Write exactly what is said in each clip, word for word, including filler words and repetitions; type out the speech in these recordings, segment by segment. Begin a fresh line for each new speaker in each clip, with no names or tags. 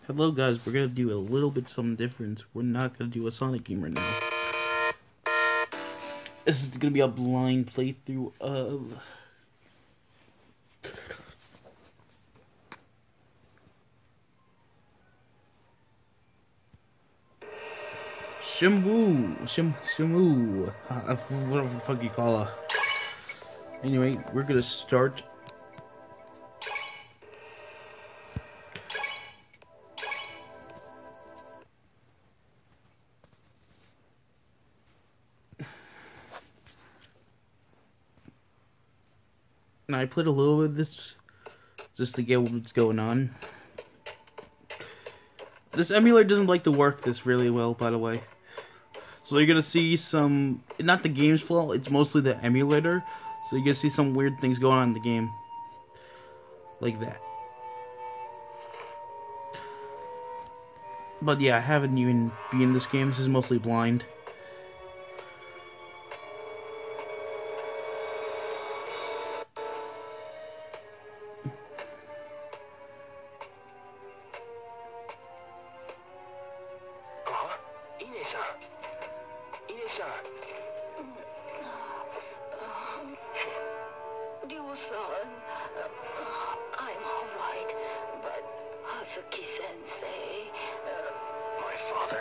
Hello guys, we're gonna do a little bit something different. We're not gonna do a Sonic game right now. This is gonna be a blind playthrough of Shimu, Shim, Shimu, uh, whatever the fuck you call her. Anyway, we're gonna start. And I played a little bit of this just to get what's going on. This emulator doesn't like to work this really well, by the way. So you're gonna see some, not the game's fault, it's mostly the emulator. So you're gonna see some weird things going on in the game. Like that. But yeah, I haven't even been in this game, this is mostly blind.
Ryo-san, I'm alright, but Hazuki-sensei, uh,
my father.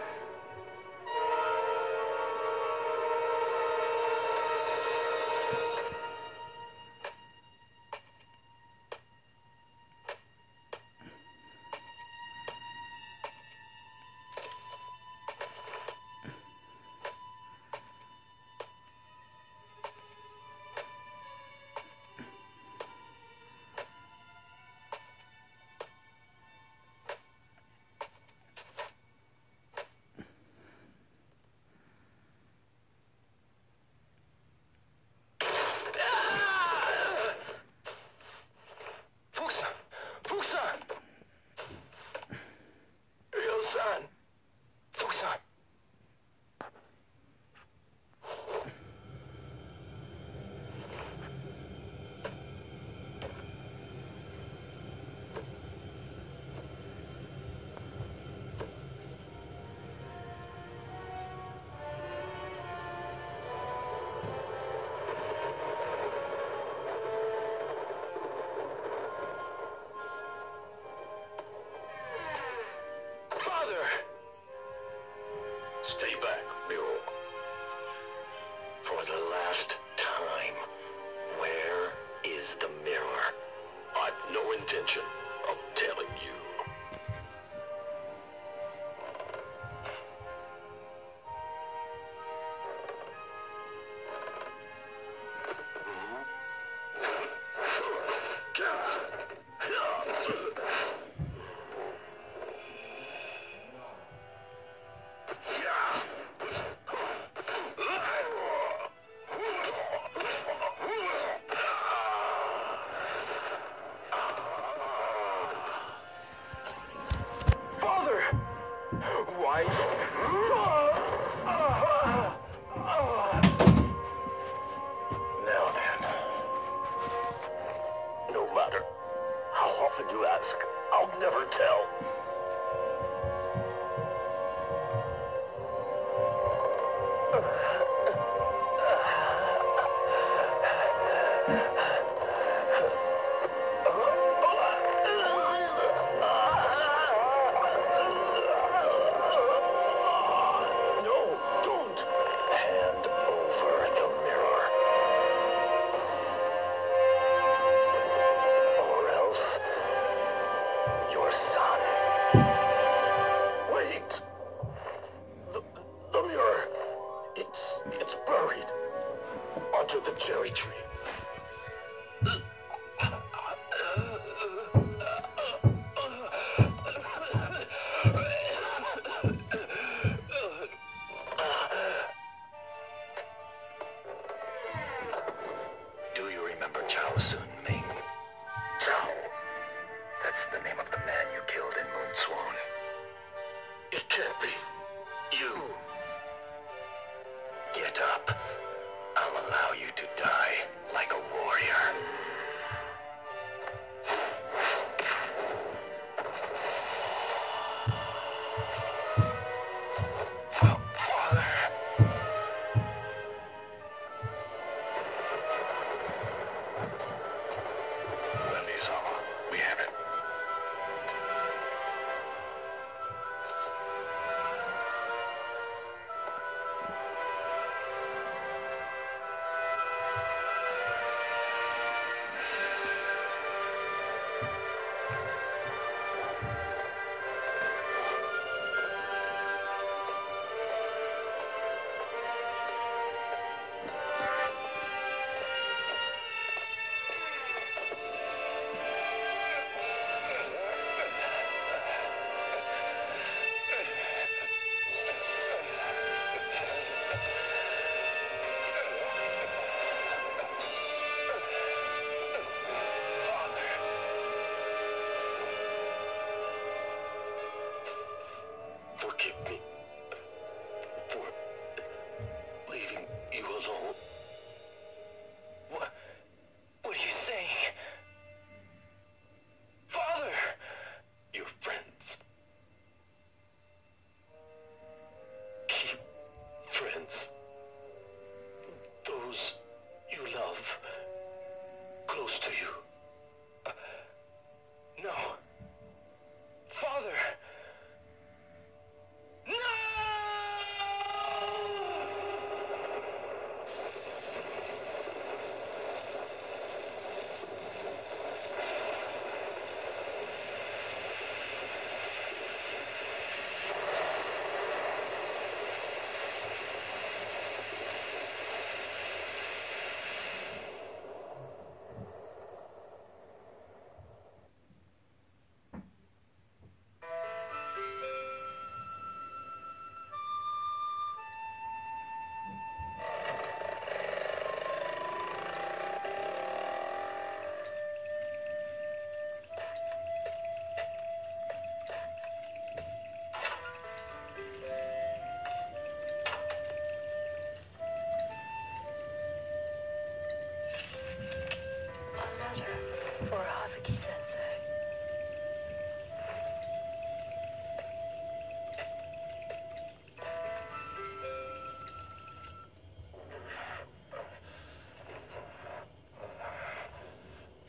Fukusan! Fukusan! Ryo-san! Fukusan! Stay back, Miro. For the last time, where is the mirror? I've no intention of telling you. Why? Now then, no matter how often you ask, I'll never tell. Onto the cherry tree. Do you remember Chao Sun Ming? Chao. That's the name of the man you killed.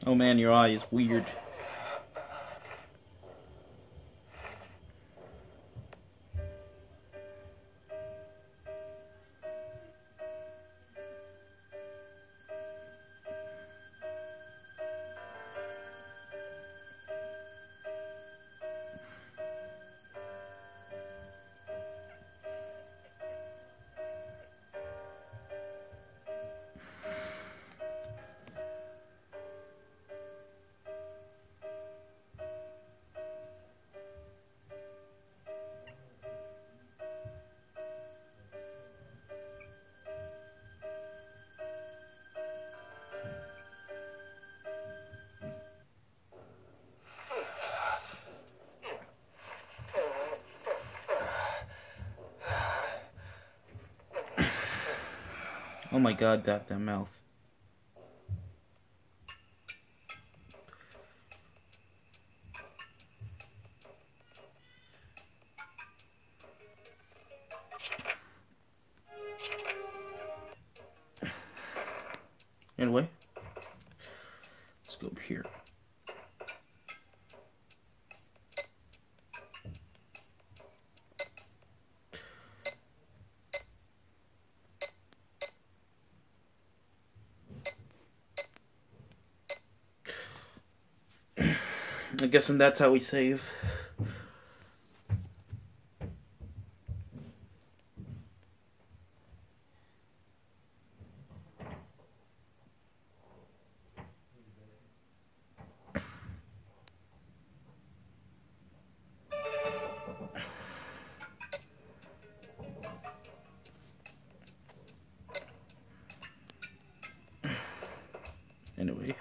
Oh man, your eye is weird. Oh my god, that that mouth. Anyway, let's go over here. I'm guessing that's how we save. Anyway.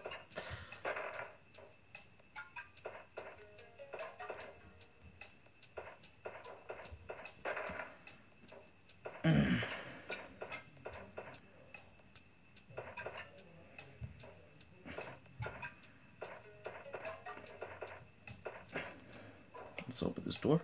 Let's open this door.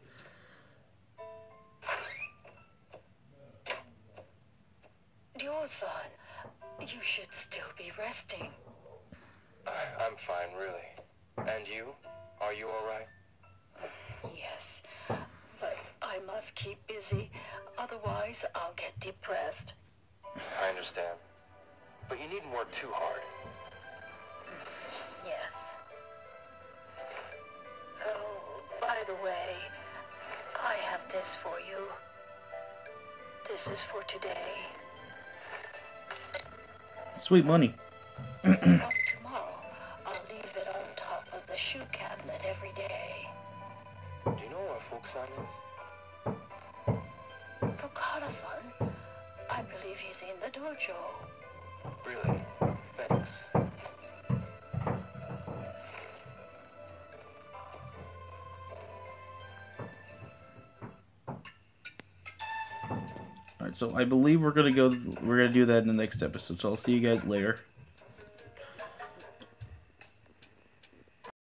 Your son, you should still be resting.
I'm fine, really. And you? Are you alright?
Yes, but I must keep busy, otherwise I'll get depressed.
I understand. But you needn't work too hard.
Yes. Oh, by the way, I have this for you. This is for today.
Sweet money.
From tomorrow, I'll leave it on top of the shoe cabinet every day.
Do you know where Fukusan is?
Fukada-san, I believe he's in the dojo.
Really? Thanks.
Alright, so I believe we're gonna go we're gonna do that in the next episode, so I'll see you guys later.